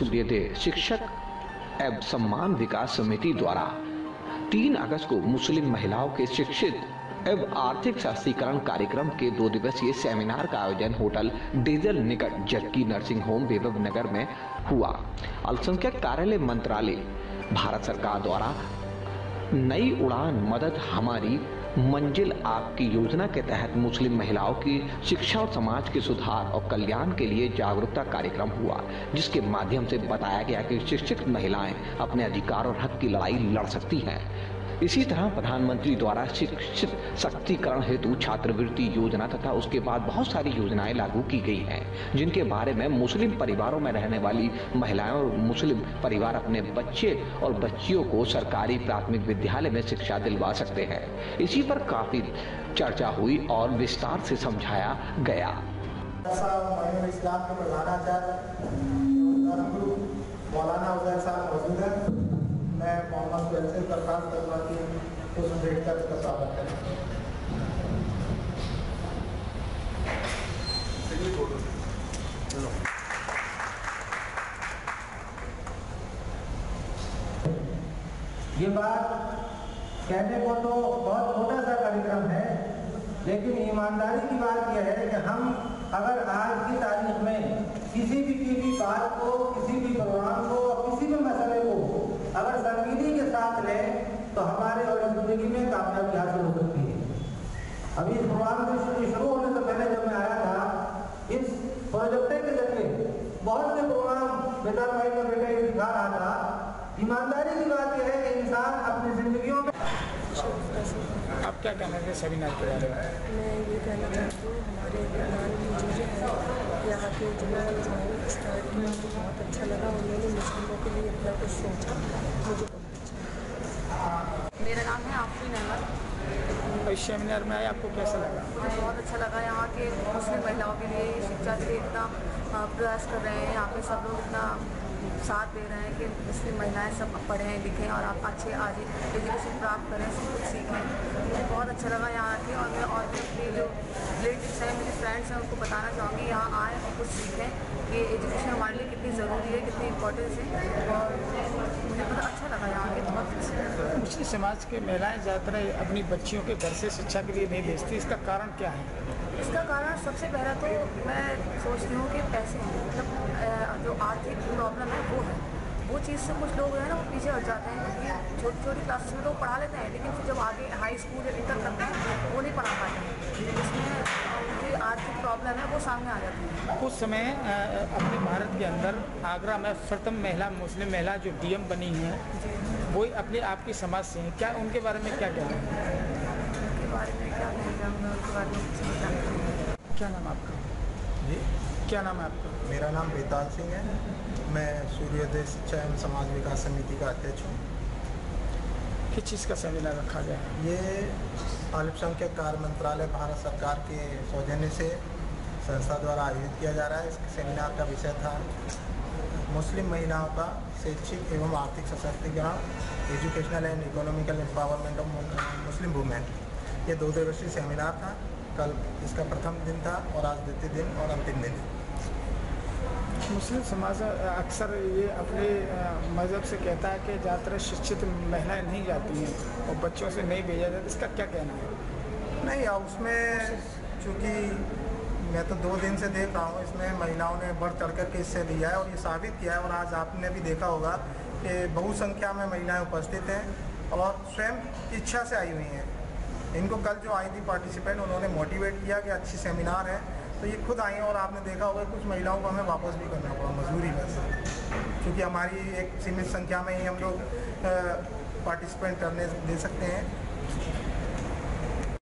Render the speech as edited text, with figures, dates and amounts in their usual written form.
सूर्योदय शिक्षक एवं सम्मान विकास समिति द्वारा 3 अगस्त को मुस्लिम महिलाओं के शिक्षित एवं आर्थिक सशक्तिकरण कार्यक्रम के 2 दिवसीय सेमिनार का आयोजन होटल डीजल निकट जक्की नर्सिंग होम विभव नगर में हुआ। अल्पसंख्यक कार्यालय मंत्रालय भारत सरकार द्वारा नई उड़ान मदद हमारी मंजिल आपकी योजना के तहत मुस्लिम महिलाओं की शिक्षा और समाज के सुधार और कल्याण के लिए जागरूकता कार्यक्रम हुआ, जिसके माध्यम से बताया गया कि शिक्षित महिलाएं अपने अधिकार और हक की लड़ाई लड़ सकती हैं। इसी तरह प्रधानमंत्री द्वारा शिक्षित सशक्तिकरण हेतु छात्रवृत्ति योजना तथा उसके बाद बहुत सारी योजनाएं लागू की गई हैं, जिनके बारे में मुस्लिम परिवारों में रहने वाली महिलाएं और मुस्लिम परिवार अपने बच्चे और बच्चियों को सरकारी प्राथमिक विद्यालय में शिक्षा दिलवा सकते हैं। इसी पर काफी चर्चा हुई और विस्तार से समझाया गया। इस्लाम के प्रधानाचार्य मौलाना उजैर साहब मौजूद हैं। मैं मोहम्मद को ऐसे दरखास्त करना कि उस भेंट कर इसका स्वागत करें। ये बात कहने को तो बहुत छोटा सा कार्यक्रम है, लेकिन ईमानदारी की बात यह है कि हम अगर आज की तारीख में किसी भी बात को, किसी भी प्रोग्राम को, किसी भी मसले को अगर संजीदगी के साथ लें तो हमारे और जिंदगी में कामयाबी हासिल हो सकती है। अभी इस प्रोग्राम के शुरू होने से पहले जब मैं आया था, इस प्रोजेक्ट के जरिए बहुत से प्रोग्राम बेटा भाई का बेटा ये दिखा रहा था। ईमानदारी की बात यह है कि इंसान अपनी जिंदगियों में। आप क्या कहना है सेमिनार के बारे में? मैं ये कहना चाहती हूँ, हमारे विज्ञान में जो है यहाँ के जिला डिज़ाइन स्टार्ट किया तो बहुत अच्छा लगा। उन्होंने मुस्लिमों के लिए इतना कुछ सोचा, मुझे बहुत अच्छा। मेरा नाम है आफरीन अहमद। इस सेमिनार में आए, आपको कैसा लगा? मुझे बहुत अच्छा लगा। यहाँ के मुस्लिम महिलाओं के लिए शिक्षा के लिए इतना प्रयास कर रहे हैं। यहाँ पे सब लोग इतना साथ दे रहे हैं कि मुस्लिम महिलाएं सब पढ़ें लिखें और आप अच्छे आज एजुकेशन प्राप्त करें, सब कुछ सीखें। मुझे बहुत अच्छा लगा यहाँ आके, और मैं और भी अपनी जो रिलेटिव्स हैं, मेरे फ्रेंड्स हैं, उनको बताना चाहूँगी यहाँ आएँ और कुछ सीखें कि एजुकेशन हमारे लिए कितनी ज़रूरी है, कितनी इम्पोर्टेंस है। और मुझे बहुत अच्छा लगा यहाँ के, बहुत अच्छा। मुस्लिम समाज के महिलाएं ज़्यादातर अपनी बच्चियों के घर से शिक्षा के लिए नहीं भेजती, इसका कारण क्या है? इसका कारण सबसे पहला तो मैं सोचती हूँ कि पैसे हैं, मतलब जो आर्थिक प्रॉब्लम है वो चीज़ से कुछ लोग हैं ना वो पीछे हट जाते हैं। क्योंकि छोटी छोटी क्लासेस में लोग पढ़ा लेते हैं, लेकिन फिर जब आगे हाई स्कूल या इंटर करते हैं वो नहीं पढ़ा पाते हैं, जिसमें जो आर्थिक प्रॉब्लम है वो सामने आ जाती है। कुछ समय अपने भारत के अंदर आगरा में प्रथम महिला मुस्लिम महिला जो DM बनी है, वो अपने आपकी समाज से हैं, क्या उनके बारे में क्या कहना है? उनके बारे में क्या कहना चाहूँगा, उनके बारे में कुछ नहीं जानती। क्या नाम आपका? जी, क्या नाम है आपका? मेरा नाम बेताल सिंह है। मैं सूर्योदय शिक्षा एवं समाज विकास समिति का अध्यक्ष हूँ। किस चीज़ का सेमिनार रखा गया है? ये अल्पसंख्यक कार्य मंत्रालय भारत सरकार के सौजन्य से संस्था द्वारा आयोजित किया जा रहा है। इस सेमिनार का विषय था मुस्लिम महिलाओं का शैक्षिक एवं आर्थिक सशक्तिकरण, educational and economical empowerment of Muslim women. ये 2 दिवसीय सेमिनार था। कल इसका प्रथम दिन था और आज द्वितीय दिन और अंतिम दिन। मुस्लिम समाज अक्सर ये अपने मज़हब से कहता है कि ज़्यादातर शिक्षित महिलाएं नहीं जाती हैं और बच्चों से नहीं भेजा जाता, इसका क्या कहना है? नहीं, उसमें चूँकि मैं तो 2 दिन से देख रहा हूँ, इसमें महिलाओं ने बढ़ चढ़ कर के हिस्से लिया है और ये साबित किया है। और आज आपने भी देखा होगा कि बहुसंख्या में महिलाएं उपस्थित हैं और स्वयं इच्छा से आई हुई हैं। इनको कल जो आई थी पार्टिसिपेंट, उन्होंने मोटिवेट किया कि अच्छी सेमिनार है, तो ये खुद आई हैं। और आपने देखा होगा कुछ महिलाओं को हमें वापस भी करना पड़ा मजबूरी में से, क्योंकि हमारी एक सीमित संख्या में ही हम लोग पार्टिसिपेंट करने दे सकते हैं।